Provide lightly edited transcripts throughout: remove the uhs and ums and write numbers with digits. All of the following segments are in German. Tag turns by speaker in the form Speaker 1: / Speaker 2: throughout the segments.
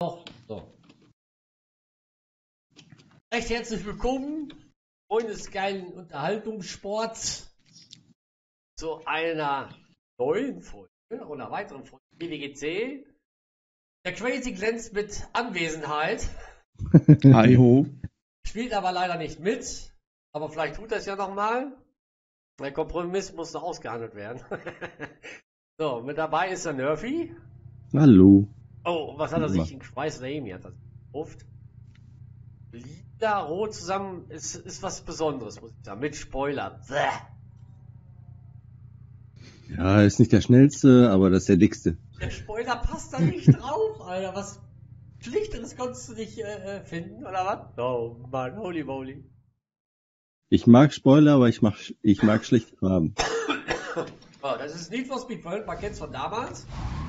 Speaker 1: Doch, so. Recht herzlich willkommen, Freunde des geilen Unterhaltungssports, zu einer neuen Folge oder weiteren Folge BWGC. Der Crazy glänzt mit Anwesenheit.
Speaker 2: Hi ho.
Speaker 1: Spielt aber leider nicht mit, aber vielleicht tut er es ja nochmal. Der Kompromiss muss noch ausgehandelt werden. So, mit dabei ist der Nerfy.
Speaker 2: Hallo.
Speaker 1: Oh, was hat er sich in Schweiß oder Emi hat er gekauft? Lila, Rot zusammen ist was Besonderes, muss ich sagen. Mit Spoiler. Bäh.
Speaker 2: Ja, ist nicht der schnellste, aber das ist der dickste.
Speaker 1: Der Spoiler passt da nicht drauf, Alter. Was Schlichteres konntest du nicht finden, oder was? Oh Mann, holy moly.
Speaker 2: Ich mag Spoiler, aber ich mag schlechte Farben.
Speaker 1: Oh, das ist Need for Speed World, man kennt's von damals.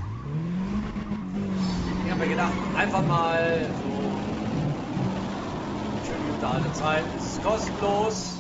Speaker 1: Ich habe mir gedacht, einfach mal so schön gute alte Zeit. Es ist kostenlos.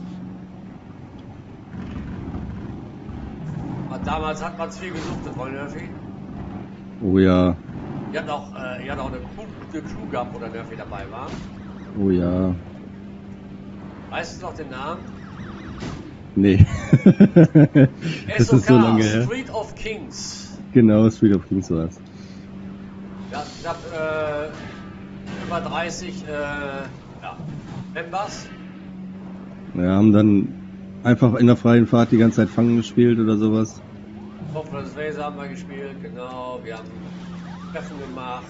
Speaker 1: Und damals hat man es viel gesucht, das wollen Nerfy.
Speaker 2: Oh ja,
Speaker 1: Ihr habt auch eine Crew gehabt, wo der Nerfy dabei war.
Speaker 2: oh ja.
Speaker 1: Weißt du noch den Namen?
Speaker 2: Nee. Das
Speaker 1: SOK,
Speaker 2: ist so lange her.
Speaker 1: Street of Kings.
Speaker 2: Genau, Street of Kings war es.
Speaker 1: Ja, ich habe über 30 Members.
Speaker 2: Wir haben dann einfach in der freien Fahrt die ganze Zeit Fangen gespielt oder sowas.
Speaker 1: Hopeless Racer haben wir gespielt, genau. Wir haben Treffen gemacht.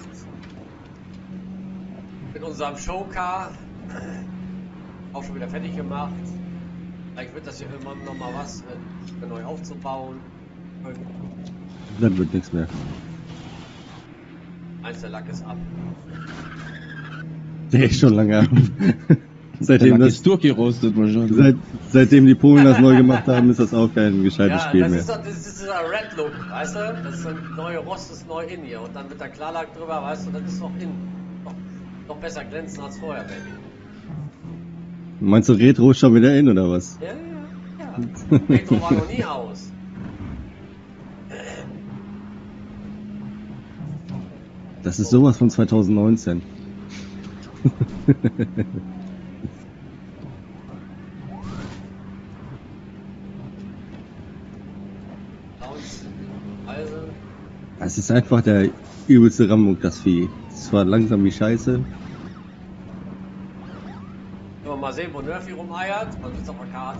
Speaker 1: Mit unserem Showcar. Auch schon wieder fertig gemacht. Vielleicht wird das hier irgendwann nochmal was, neu aufzubauen.
Speaker 2: Dann wird nichts mehr.
Speaker 1: Eins der Lack ist ab.
Speaker 2: Der ist schon lange ab.
Speaker 3: Der Lack ist durchgerostet wahrscheinlich.
Speaker 2: Seitdem die Polen das neu gemacht haben, ist das auch kein gescheites
Speaker 1: Ja,
Speaker 2: Spiel
Speaker 1: das
Speaker 2: mehr.
Speaker 1: ist dieser Red Look, weißt du? Das ist ein neue Rost, ist neu in hier. Und dann wird der Klarlack drüber, weißt du, das ist noch in. Noch besser glänzen als vorher, Baby.
Speaker 2: Meinst du, Retro ist schon wieder in, oder was?
Speaker 1: Ja. Retro war noch nie aus.
Speaker 2: Das ist sowas von 2019.
Speaker 1: Also,
Speaker 2: Es ist einfach der übelste Rambock, das Vieh. Es war langsam wie Scheiße.
Speaker 1: wenn wir mal sehen, wo Nerfy rumeiert, man sitzt auf der Karte.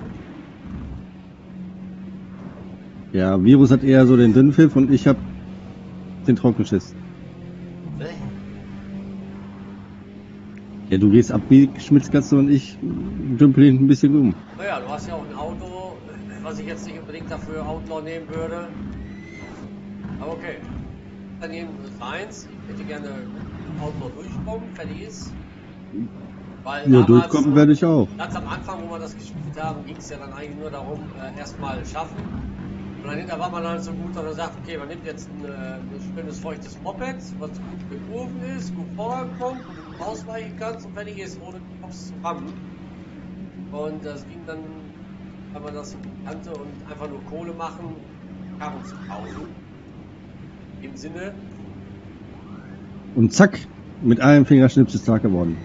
Speaker 2: Ja, Virus hat eher so den Dünnpfiff und ich hab den Trockenschiss. Ja, du gehst ab wie Schmitzkatze und ich dümpel hinten ein bisschen um.
Speaker 1: Naja, du hast ja auch ein Auto, was ich jetzt nicht unbedingt dafür Outlaw nehmen würde. Aber okay. Dann nehmen wir eins. Ich hätte gerne Outlaw durchkommen, fertig ist. Weil
Speaker 2: Ja,
Speaker 1: damals,
Speaker 2: durchkommen werde ich auch.
Speaker 1: ganz am Anfang, wo wir das gespielt haben, ging es ja dann eigentlich nur darum, erstmal schaffen. Und dann hinterher war man halt so gut, dass man sagt, okay, man nimmt jetzt ein schönes, feuchtes Moped, was gut gekurven ist, gut vorankommt, gut ausweichen kannst und fertig ist, ohne den Kopf zu rammen. Und das ging dann, wenn man das kannte und einfach nur Kohle machen, Karren zu kaufen. Im Sinne,
Speaker 2: Und zack, mit einem Fingerschnips ist Tag geworden.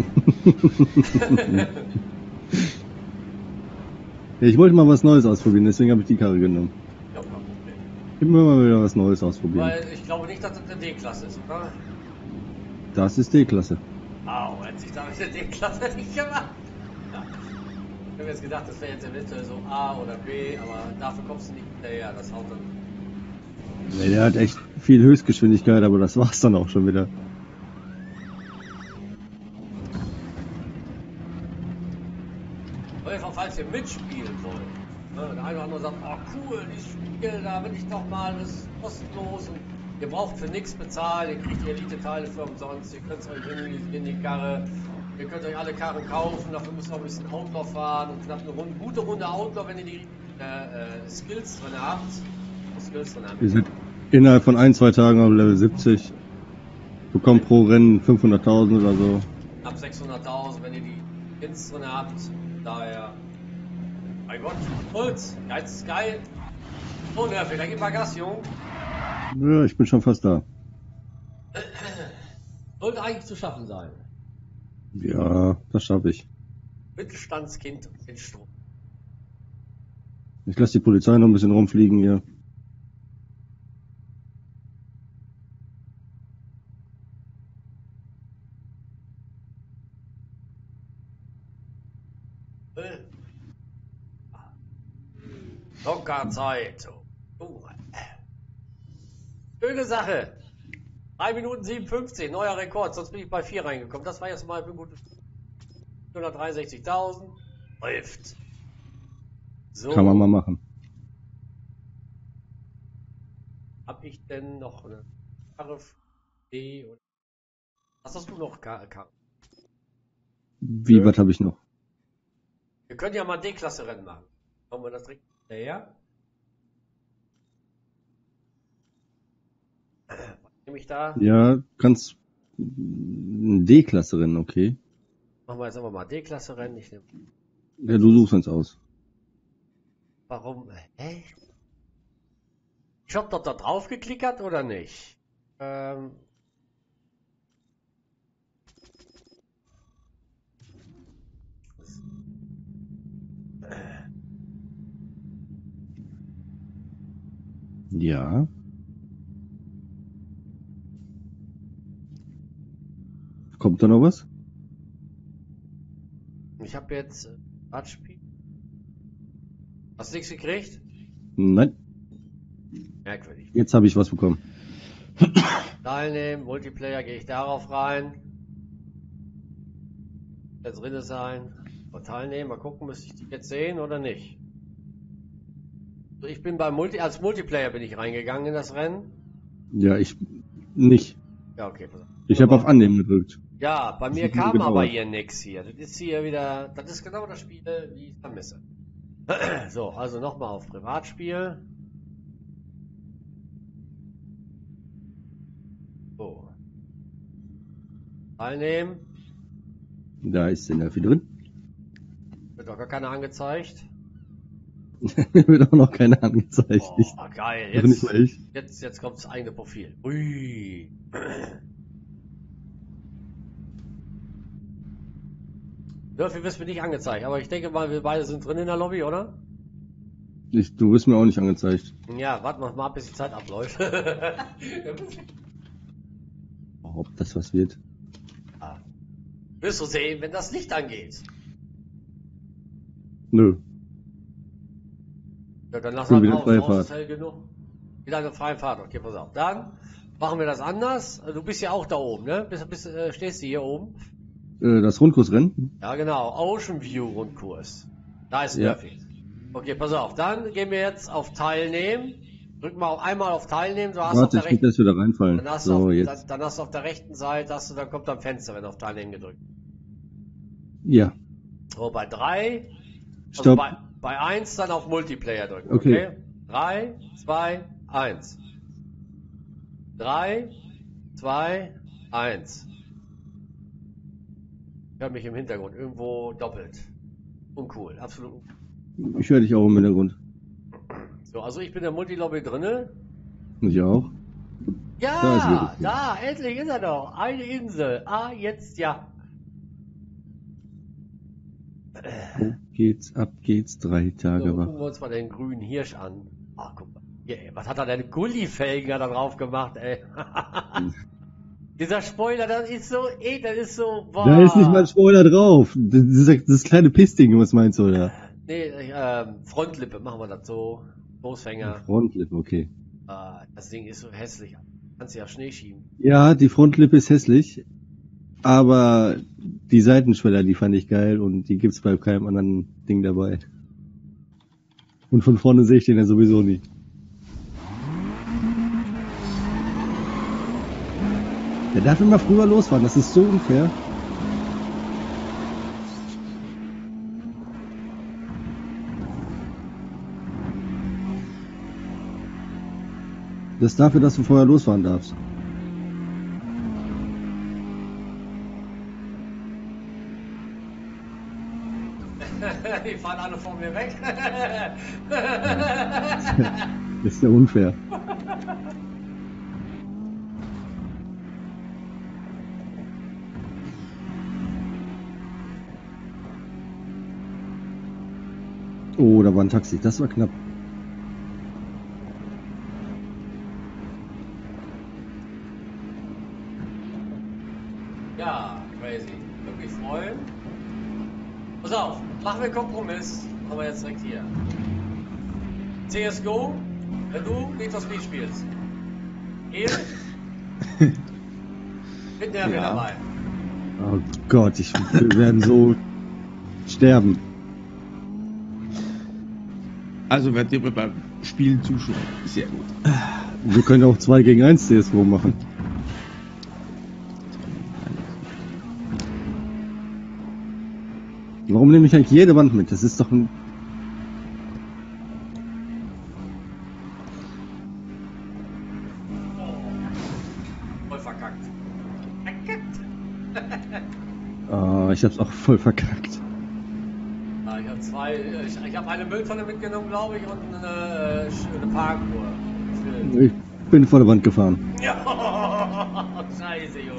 Speaker 2: Ja, ich wollte mal was Neues ausprobieren, deswegen habe ich die Karre genommen.
Speaker 1: ja, kein Problem.
Speaker 2: Immer mal wieder was Neues ausprobieren.
Speaker 1: Weil ich glaube nicht, dass das eine D-Klasse ist, oder?
Speaker 2: Das ist D-Klasse.
Speaker 1: Au, hätte ich damit eine D-Klasse nicht gemacht. Ja. Ich habe jetzt gedacht, das wäre jetzt eventuell so A oder B, aber dafür kommst du nicht hinterher, das haut dann.
Speaker 2: Nee, der hat echt viel Höchstgeschwindigkeit, aber das war's dann auch schon wieder.
Speaker 1: Auf jeden Fall, falls ihr mitspielen wollt. Ne, der eine oder andere sagt, oh cool, dieses Spiel, da will ich doch mal, das ist kostenlos und ihr braucht für nichts bezahlen, ihr kriegt die Elite-Teile für umsonst, ihr könnt es euch in die Karre, ihr könnt euch alle Karren kaufen, dafür müsst ihr auch ein bisschen Outlaw fahren und knapp eine gute Runde Outlaw, wenn ihr die Skills drin habt.
Speaker 2: Wir sind innerhalb von 1-2 Tagen auf Level 70. Bekommen pro Rennen 500.000 oder so.
Speaker 1: Ab 600.000, wenn ihr die Skins drin habt. Daher, mein Gott, Holz, Geiz ist geil. So, Nervy, da gib mal Gas, Jung.
Speaker 2: Ja, ich bin schon fast da.
Speaker 1: Sollte eigentlich zu schaffen sein.
Speaker 2: Ja, das schaffe ich.
Speaker 1: Mittelstandskind in Strom.
Speaker 2: Ich lasse die Polizei noch ein bisschen rumfliegen hier.
Speaker 1: Locker Zeit. Schöne Sache. 3 Minuten 57, neuer Rekord, sonst bin ich bei 4 reingekommen. Das war jetzt mal ein gutes 163.000. Läuft. So.
Speaker 2: Kann man mal machen.
Speaker 1: Hab ich denn noch eine D oder was hast du noch, Karl?
Speaker 2: Wie, was habe ich noch?
Speaker 1: Wir können ja mal D-Klasse Rennen machen. Kommen wir das direkt hinterher? Nehme ich da?
Speaker 2: Ja, kannst D-Klasse rennen, okay.
Speaker 1: Machen wir jetzt aber mal D-Klasse Rennen. Ich nehme.
Speaker 2: Ja, du suchst uns aus.
Speaker 1: Warum? Hä? Ich hab doch da drauf geklickert oder nicht?
Speaker 2: Ja. Kommt da noch was?
Speaker 1: Ich habe jetzt Radspiel. Hast du nichts gekriegt?
Speaker 2: Nein.
Speaker 1: Merkwürdig.
Speaker 2: Jetzt habe ich was bekommen.
Speaker 1: Teilnehmen, Multiplayer, gehe ich darauf rein. Jetzt drin sein. Mal teilnehmen, mal gucken, müsste ich die jetzt sehen oder nicht. Also ich bin als Multiplayer bin ich reingegangen in das Rennen.
Speaker 2: Ja, ich nicht.
Speaker 1: Ja, okay. Pass auf.
Speaker 2: Ich habe auf Annehmen gedrückt.
Speaker 1: Ja, bei mir kam aber hier nichts hier. Das ist hier wieder, das ist genau das Spiel, wie ich es vermisse. So, also nochmal auf Privatspiel. So. Teilnehmen.
Speaker 2: Da ist der Nervi drin.
Speaker 1: Wird doch gar keiner angezeigt.
Speaker 2: Mir wird auch noch keiner angezeigt.
Speaker 1: Oh, geil.
Speaker 2: Also nicht mal ich.
Speaker 1: Jetzt kommt das eigene Profil. Ui. Dürfen wirst mir nicht angezeigt, aber ich denke mal, wir beide sind drin in der Lobby, oder?
Speaker 2: Du wirst mir auch nicht angezeigt.
Speaker 1: Ja, warten wir mal, bis die Zeit abläuft.
Speaker 2: Ob das was wird?
Speaker 1: Ja. Wirst du sehen, wenn das Licht angeht.
Speaker 2: Nö.
Speaker 1: Ja, dann lass
Speaker 2: Schon
Speaker 1: mal
Speaker 2: wieder
Speaker 1: raus.
Speaker 2: freie
Speaker 1: Raus ist
Speaker 2: Fahrt.
Speaker 1: hell genug. Wieder eine freie Fahrt. Okay, pass auf. Dann machen wir das anders. Du bist ja auch da oben, ne? Stehst du hier oben?
Speaker 2: Das Rundkursrennen?
Speaker 1: Ja, genau. Ocean View Rundkurs. Da ist
Speaker 2: Ja.
Speaker 1: Nervi. Okay, pass auf. Dann gehen wir jetzt auf Teilnehmen. Drück mal einmal auf Teilnehmen. Du hast
Speaker 2: Warte,
Speaker 1: auf der
Speaker 2: ich muss erst wieder reinfallen.
Speaker 1: Dann hast,
Speaker 2: So,
Speaker 1: du
Speaker 2: jetzt.
Speaker 1: dann hast du auf der rechten Seite, dann kommt am Fenster, wenn du auf Teilnehmen gedrückt.
Speaker 2: Ja.
Speaker 1: So, bei 3,
Speaker 2: Stopp.
Speaker 1: also bei 1 dann auf Multiplayer drücken.
Speaker 2: Okay.
Speaker 1: 3, 2, 1. 3, 2, 1. Ich höre mich im Hintergrund irgendwo doppelt. Uncool, absolut uncool.
Speaker 2: Ich höre dich auch im Hintergrund.
Speaker 1: So, also ich bin in der Multilobby drinne.
Speaker 2: Ich auch. Da ist
Speaker 1: Ja,
Speaker 2: wirklich
Speaker 1: da, endlich ist er doch. Eine Insel. Ah, jetzt ja.
Speaker 2: Ab geht's, 3 Tage
Speaker 1: So,
Speaker 2: wach.
Speaker 1: gucken wir uns mal den grünen Hirsch an. Ach, guck mal. Hier, ey, was hat er denn Gullifelgen da drauf gemacht, ey? Dieser Spoiler, das ist so, das ist so, boah.
Speaker 2: Da ist nicht mal ein Spoiler drauf. Das kleine Pissding, was meinst du da?
Speaker 1: Nee, Frontlippe, machen wir das so. Großfänger.
Speaker 2: Frontlippe, okay.
Speaker 1: Das Ding ist so hässlich. Kannst du ja Schnee schieben.
Speaker 2: Ja, die Frontlippe ist hässlich. Aber die Seitenschweller, die fand ich geil und die gibt's bei keinem anderen Ding dabei. Und von vorne sehe ich den ja sowieso nie. Der darf immer früher losfahren, das ist so unfair. Das ist dafür, dass du vorher losfahren darfst.
Speaker 1: Die fahren alle vor mir weg.
Speaker 2: Das ist ja unfair. war ein Taxi. Das war knapp.
Speaker 1: Ja, crazy. Wirklich freuen. Pass auf, machen wir einen Kompromiss. Machen wir jetzt direkt hier. CSGO, wenn du Need for Speed spielst. Mit Nerven dabei.
Speaker 2: Oh Gott, wir werden so sterben.
Speaker 3: Also werdet ihr beim Spielen zuschauen. Sehr gut.
Speaker 2: Wir können auch 2 gegen 1 CSGO machen. Warum nehme ich eigentlich jede Wand mit? Das ist doch ein...
Speaker 1: Voll verkackt.
Speaker 2: Oh, ich hab's auch voll verkackt.
Speaker 1: Ja, ich habe ich habe eine Mülltonne mitgenommen, glaube ich, und eine Parkuhr.
Speaker 2: Ich bin vor der Wand gefahren.
Speaker 1: Ja, scheiße, Junge.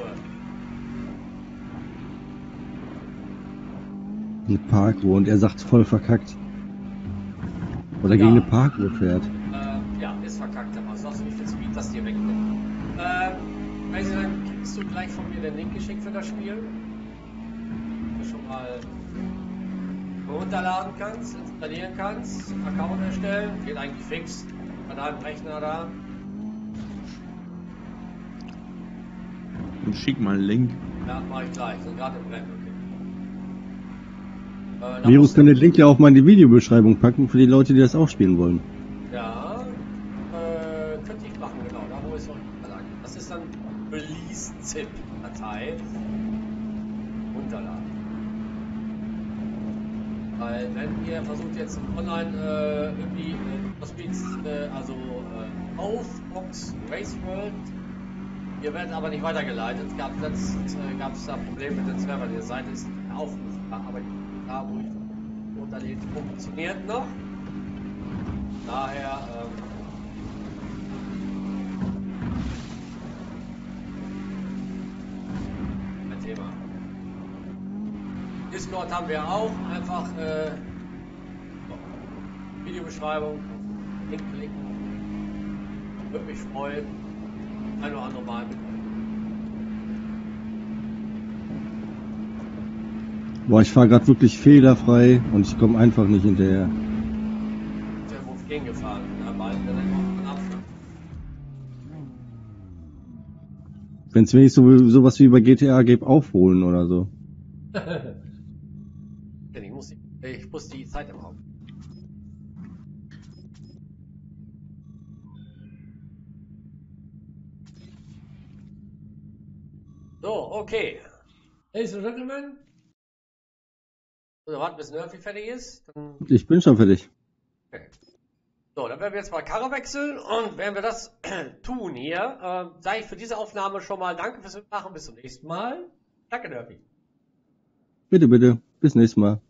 Speaker 2: Eine Parkuhr und er sagt voll verkackt. Oder gegen eine Parkuhr fährt.
Speaker 1: Ja, ist verkackt, aber sagst du, wie viel Speed das dir wegnimmt. Weißt du, dann kriegst du gleich von mir den Link geschickt für das Spiel. Du schon mal runterladen kannst, installieren kannst, Account erstellen, geht eigentlich fix bei deinem Rechner da.
Speaker 3: Und schick mal einen Link.
Speaker 1: Ja, mach ich gleich, so gerade im Rennen, okay.
Speaker 2: Virus kann den Link ja auch mal in die Videobeschreibung packen für die Leute, die das auch spielen wollen.
Speaker 1: Ja, könnte ich machen, genau, da wo es auch verlangt. Das ist dann Release-Zip-Datei. Runterladen. Weil wenn ihr versucht jetzt online irgendwie was also auf Race World, ihr werdet aber nicht weitergeleitet. Gab es da Probleme mit den Servern. Die Seite ist aufrufbar, aber da wo ich unterlegt funktioniert noch. Daher ein Thema. Discord haben wir auch, einfach Videobeschreibung, Link klicken, würde mich freuen, ein oder andere Mal mit.
Speaker 2: Boah, ich fahre gerade wirklich fehlerfrei und ich komme einfach nicht hinterher.
Speaker 1: Der Wurf gegengefahren, bald dann auch Abstand.
Speaker 2: Wenn es wenigstens sowas wie bei GTA gäbe, aufholen oder so.
Speaker 1: Ich muss die Zeit im Raum. So, okay. Ladies and Gentlemen. Oder warten, bis Nerfy fertig ist. Dann...
Speaker 2: Ich bin schon fertig.
Speaker 1: Okay. So, dann werden wir jetzt mal Karre wechseln und werden wir das tun hier, sage ich für diese Aufnahme schon mal danke fürs Mitmachen. Bis zum nächsten Mal. Danke, Nerfy.
Speaker 2: Bitte, bitte. Bis nächstes Mal.